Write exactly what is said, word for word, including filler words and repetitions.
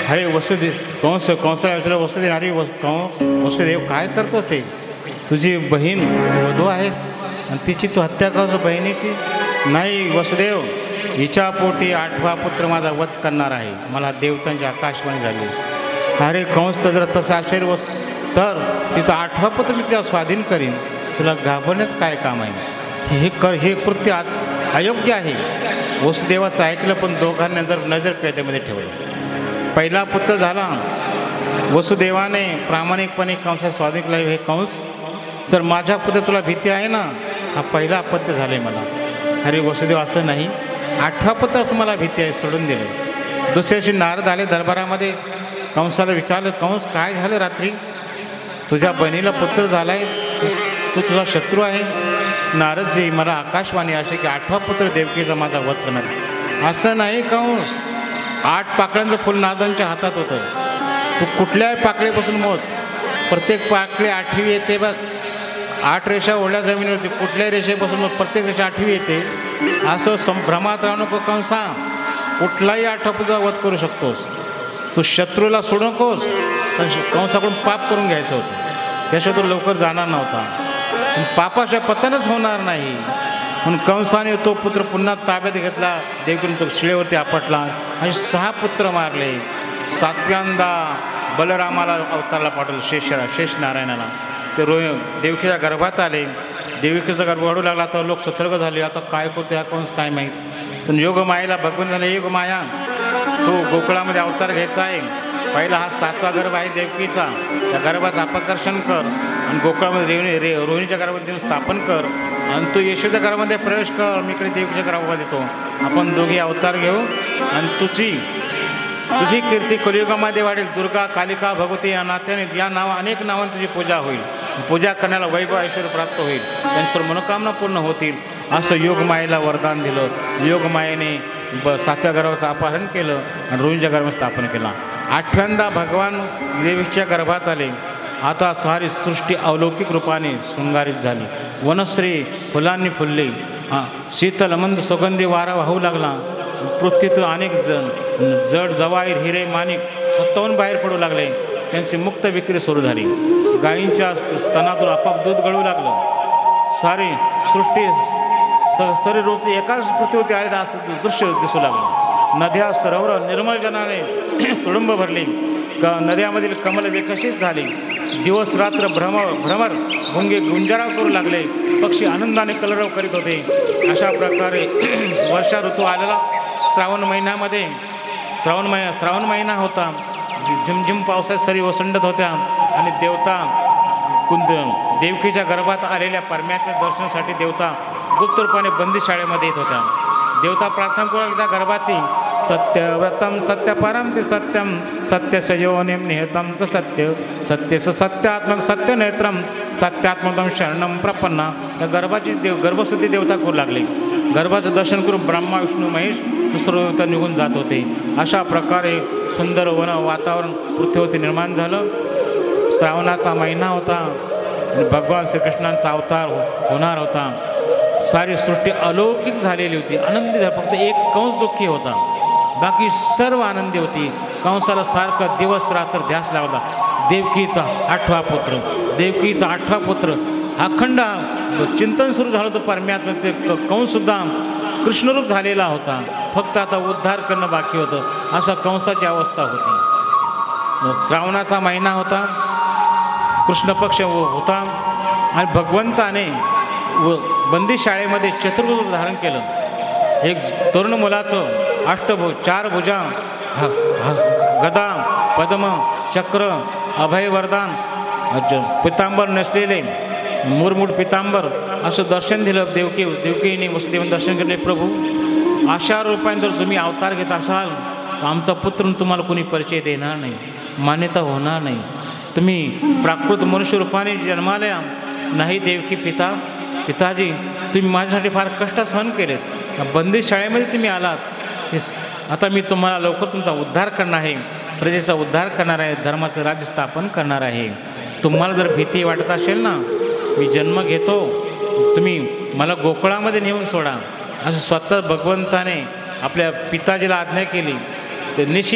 अरे वसुदेव, कंस कंसाला विचारलं, वसुदेव अरे वस कं वसुदेव काय करतोस हे? तुझी बहीण वधू आहेस आणि तिची तू हत्या करतो बहिणीची? नाही वसुदेव, हिच्या पोटी आठवा पुत्र माझा वध करणार आहे. मला देवतांची आकाशवाणी झाली. अरे कंस, तर जर तसं असेल वस तर तिचा आठवा पुत्र मी तिला स्वाधीन करीन. तुला घाबरण्याचं काय काम आहे? हे कर हे कृत्य आज अयोग्य आहे. वसुदेवाचं ऐकलं, पण दोघांना जर नजर कैदेमध्ये ठेवलं. पहिला पुत्र झाला. वसुदेवाने प्रामाणिकपणे कंसात स्वाधीन केला. हे कंस, जर माझ्या पुत्र तुला भीती आहे ना, हा पहिला अपत्य झालं आहे मला. अरे वसुदेव, असं नाही, आठवा पुत्राचं मला भीती आहे, सोडून दिलं. दुसऱ्या दिवशी नारद आले दरबारामध्ये. कंसाला विचारलं, कंस काय झालं रात्री? तुझ्या बहिणीला पुत्र झाला आहे, तू तुझा शत्रू आहे. नारदजी, मला आकाशवाणी असे की आठवा पुत्र देवकीचा माझा वध करणार. असं नाही कंस, आठ पाकळ्यांचं फुल नारदांच्या हातात होतं. तू कुठल्याही पाकळीपासून मोज, प्रत्येक पाकळी आठवी येते बघ. आठ रेषा ओढल्या जमिनीवरती, कुठल्याही रेषेपासून मग प्रत्येक रेषा आठवी येते. असं सं भ्रमात राहू नको कंसा. कुठलाही आठवा पुत्राचा वध करू शकतोस. तू शत्रूला सोडू नकोस. कंसाकडून पाप करून घ्यायचं होतं, त्याशिवाय तो लवकर जाणार नव्हता. पण पापाशिवाय पतनच होणार नाही. म्हणून कंसाने तो पुत्र पुन्हा ताब्यात घेतला. देवकीने तो शिळेवरती आपटला आणि सहा पुत्र मारले. सातव्यांदा बलरामाला अवतारला पाठवलं, शेषरा शेष नारायणाला. ते रो देवकीच्या गर्भात आले. देवकीचा गर्भ वाढू लागला. आता लोक सतर्क झाले, आता काय करतो हा कंस काय माहीत. पण योगमायेला भगवंताने, योगमाया तो गोकुळामध्ये अवतार घ्यायचा आहे. पहिला हा सातवा गर्भ आहे देवकीचा, त्या गर्भाचं अपकर्षण कर आणि गोकुळामध्ये रेवणी रे रोहिणीच्या गर्भामध्ये येऊन स्थापन कर आणि तू यशोदा गर्भामध्ये प्रवेश कर. मी इकडे देवकीच्या गर्भामध्ये येतो. आपण दोघी अवतार घेऊ आणि तुझी तुझी कीर्ती कलियुगामध्ये वाढेल. दुर्गा, कालिका, भगवती या नात्याने या नाव अनेक नावांनी तुझी पूजा होईल. पूजा करण्याला वैभव ऐश्वर्य प्राप्त होईल. त्यांची सर्व मनोकामना पूर्ण होतील. असं योगमायेला वरदान दिलं. योगमायेने ब सातव्या गर्भाचं अपहरण केलं आणि रोहिणीच्या गर्भात स्थापन केला. आठव्यांदा भगवान देवीच्या गर्भात आले. आता सारी सृष्टी अलौकिक रूपाने शृंगारित झाली. वनश्री फुलांनी फुलली. हां, शीतल मंद सुगंधी वारा वाहू लागला. पृथ्वीतून अनेक जण जड जवाहीर हिरे माणिक स्वतःहून बाहेर पडू लागले. त्यांची मुक्त विक्री सुरू झाली. गायींच्या स्तनातून आपोआप दूध गळू लागलं. सारी सृष्टी स सरीरूपी एकाच पृथ्वीवरती आले असं दृश्य दिसू लागलं. नद्या सरोवर निर्मळ जनाने तुडुंब भरली. क नद्यामधील कमल विकसित झाली. दिवस रात्र भ्रम भ्रमर भुंगे गुंजाराव करू लागले. पक्षी आनंदाने कलरव करीत होते. अशा प्रकारे वर्षा ऋतू आलेला. श्रावण महिन्यामध्ये श्रावण महिना श्रावण महिना होता. झिमझिम पावसात सरी ओसंडत होत्या आणि देवता कुंद देवकीच्या गर्भात आलेल्या परमात्म्या दर्शनासाठी देवता गुप्त रूपाने बंदीशाळेमध्ये येत होत्या. देवता प्रार्थना करू लागल्या गर्भाची. सत्यव्रतम सत्यपरम ते सत्यम सत्य सयोनिम निहतम च सत्य सत्य स सत्यात्मक सत्य नेत्रम सत्यात्मकम शरणम प्रपन्ना. त्या गर्भाची देव गर्भस्तुती देवता करू लागले. गर्भाचं दर्शन करून ब्रह्मा विष्णू महेश सर्व देवता निघून जात होते. अशा प्रकारे सुंदर वन वातावरण पृथ्वीवरती निर्माण झालं. श्रावणाचा महिना होता. भगवान श्रीकृष्णांचा अवतार होणार होता. सारी सृष्टी अलौकिक झालेली होती, आनंदी झाली. फक्त एक कंस दुःखी होता, बाकी सर्व आनंदी होती. कंसाला सारखं दिवस रात्र ध्यास लावला. देवकीचा आठवा पुत्र देवकीचा आठवा पुत्र अखंड चिंतन सुरू झालं होतं. परमात्मा ते कंससुद्धा कृष्णरूप झालेला होता. फक्त आता उद्धार करणं बाकी होतं. असा कंसाची अवस्था होती. श्रावणाचा महिना होता. कृष्ण पक्ष होता आणि भगवंताने व बंदी शाळेमध्ये चतुर्भुज धारण केलं. एक तरुण मुलाचं अष्टभुज चार भुजा गदा पद्म चक्र अभय वरदान पितांबर नसलेले मुरमुड पितांबर असं दर्शन दिलं. देवकी देवकीने वसुदेवाने दर्शन केले. प्रभू, अशा रूपाने जर तुम्ही अवतार घेत असाल तर आमचा पुत्र तुम्हाला कोणी परिचय देणार नाही, मान्यता होणार नाही. तुम्ही प्राकृत मनुष्य रूपाने जन्माला नाही. देवकी पिता पिताजी, तुम्ही माझ्यासाठी फार कष्ट सहन केलेत. बंदी शाळेमध्ये तुम्ही आलात. हे आता मी तुम्हाला लवकर तुमचा उद्धार करणार आहे, प्रजेचा उद्धार करणार आहे, धर्माचं राज्य स्थापन करणार आहे. तुम्हाला जर भीती वाटत असेल ना, मी जन्म घेतो, तुम्ही मला गोकुळामध्ये नेऊन सोडा, असं स्वतः भगवंताने आपल्या पिताजीला आज्ञा केली. ते निश्चित